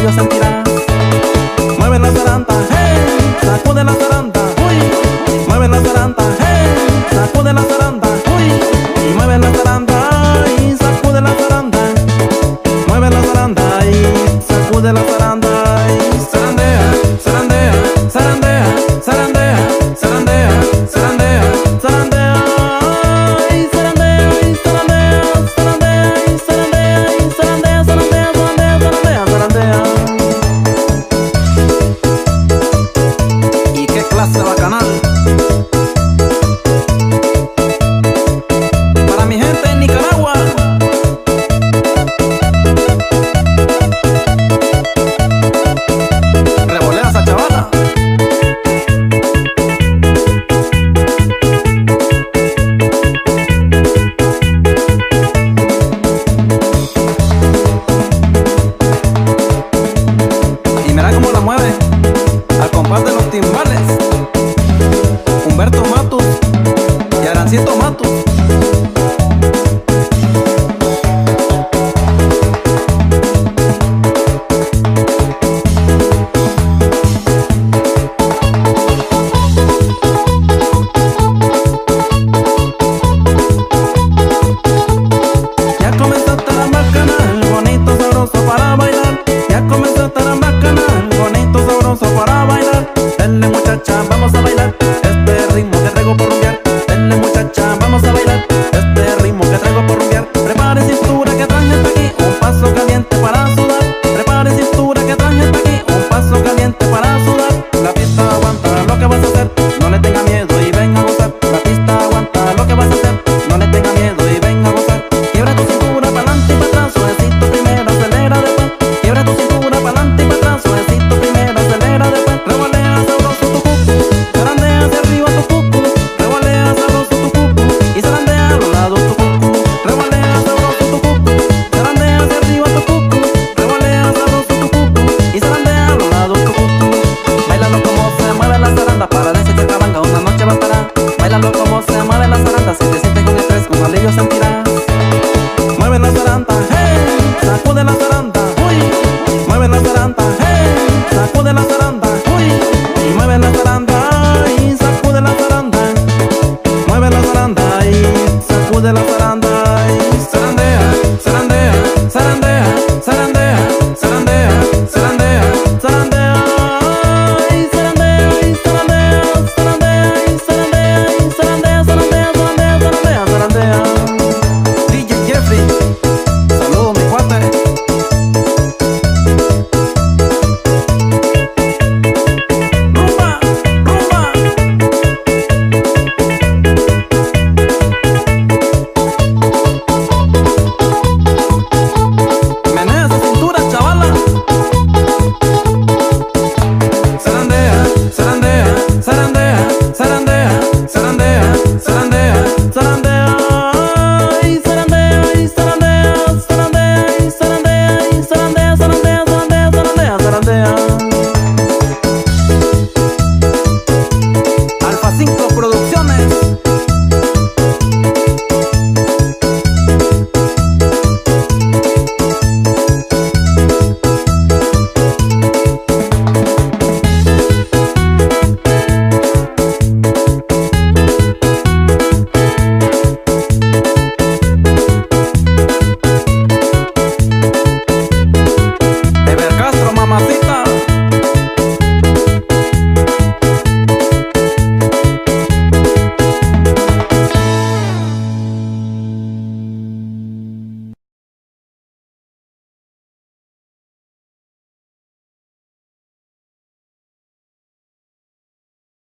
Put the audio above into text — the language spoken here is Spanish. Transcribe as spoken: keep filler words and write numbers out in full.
alivio sentirás. Mueve la zaranda, hey, sacude la zaranda, uy. Mueve la zaranda, hey, sacude la zaranda, uy. Y mueve la zaranda y sacude la zaranda. Mueve la zaranda y sacude la zaranda y zarandea, zarandea, zarandea, zarandea, zarandea, zarandea, zarandea. Y zarandea, y zarandea, zarandea, y zarandea, y zarandea, zarandea, zarandea, zarandea, zarandea. Y qué clase bacanal. Para mi gente en Nicaragua. Revolea esa chavala. Y mira cómo la mueve al compás de los timbales. Humberto Matus y Arancito Matus. Ya comenzó a tarambacanar, bonito, sabroso para bailar. Ya comenzó a tarambacanar, bonito, sabroso para bailar. Denle muchacha, vamos a bailar este ritmo que traigo por rumbear. Denle muchacha, vamos a bailar este ritmo que traigo por rumbear. Prepare cintura que traje hasta aquí, un paso caliente para sudar. Prepare cintura que traje hasta aquí, un paso caliente para sudar. La pista aguanta lo que vas a hacer, no le tenga miedo y ven a gozar. La pista aguanta lo que vas a hacer, no le tenga miedo y ven a gozar. Quiebra tu cintura pa'lante y pa' atrás, suavecito primero, acelera después. Quiebra tu cintura pa'lante y pa' atrás, suavecito primero, acelera después. Revolea sabroso tu cucu, zarandea hacia arriba tu cucu. Revolea sabroso tu cucu y zarandea a los lados tu cucu. Revolea sabroso tu cucu, zarandea hacia arriba tu cucu. Revolea sabroso tu cucu y zarandea a los lados tu cucu. Bailalo como se mueve la zaranda, para de ese cabanga una noche bastará. Bailalo como se mueve la zaranda, si te sientes con estrés, con alivio sentirás. Mueve la zaranda, hey, sacude la zaranda, uy. Mueve la zaranda, hey, sacude la zaranda.